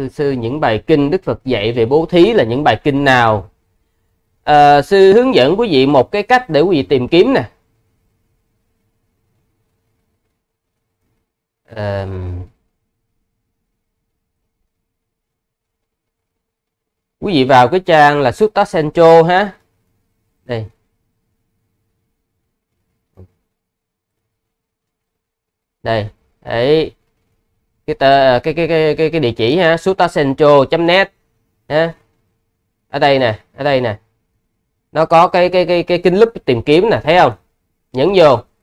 thưa sư, những bài kinh Đức Phật dạy về bố thí là những bài kinh nào? Sư hướng dẫn quý vị một cái cách để quý vị tìm kiếm nè. Quý vị vào cái trang là Sutta Central ha. Đây. Đây, đấy. Cái địa chỉ ha, suttacentral.net ha. Ở đây nè. Nó có cái kinh lúp tìm kiếm nè, thấy không? Nhấn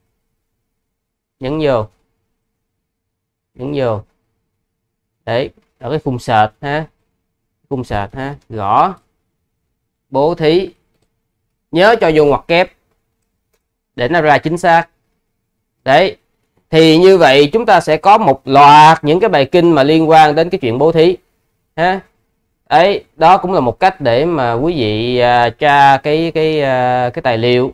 vô. Đấy, ở cái khung search ha. Gõ bố thí. Nhớ cho vô ngoặc kép để nó ra chính xác. Đấy. Thì như vậy chúng ta sẽ có một loạt những cái bài kinh mà liên quan đến cái chuyện bố thí ha. Ấy, đó cũng là một cách để mà quý vị tra cái tài liệu.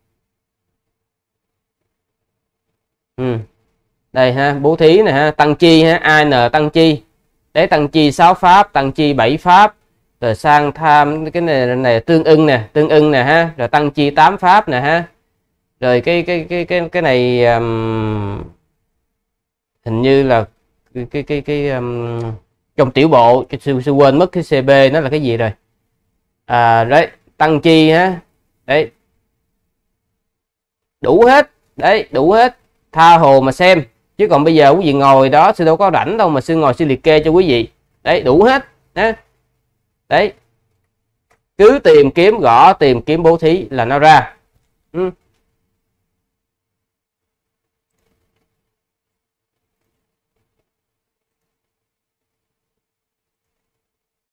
Đây ha, bố thí nè ha, tăng chi ha, AN tăng chi. Đấy, tăng chi 6 pháp, tăng chi 7 pháp, rồi sang tham cái này tương ưng nè ha, rồi tăng chi 8 pháp nè ha. Rồi cái này hình như là trong tiểu bộ, sư quên mất cái CB nó là cái gì rồi. Đấy, tăng chi ha. Đấy. Đủ hết. Tha hồ mà xem. Chứ còn bây giờ quý vị ngồi đó sư đâu có rảnh đâu mà sư ngồi sư liệt kê cho quý vị. Đấy, đủ hết ha. Đấy. Cứ tìm kiếm, gõ tìm kiếm bố thí là nó ra.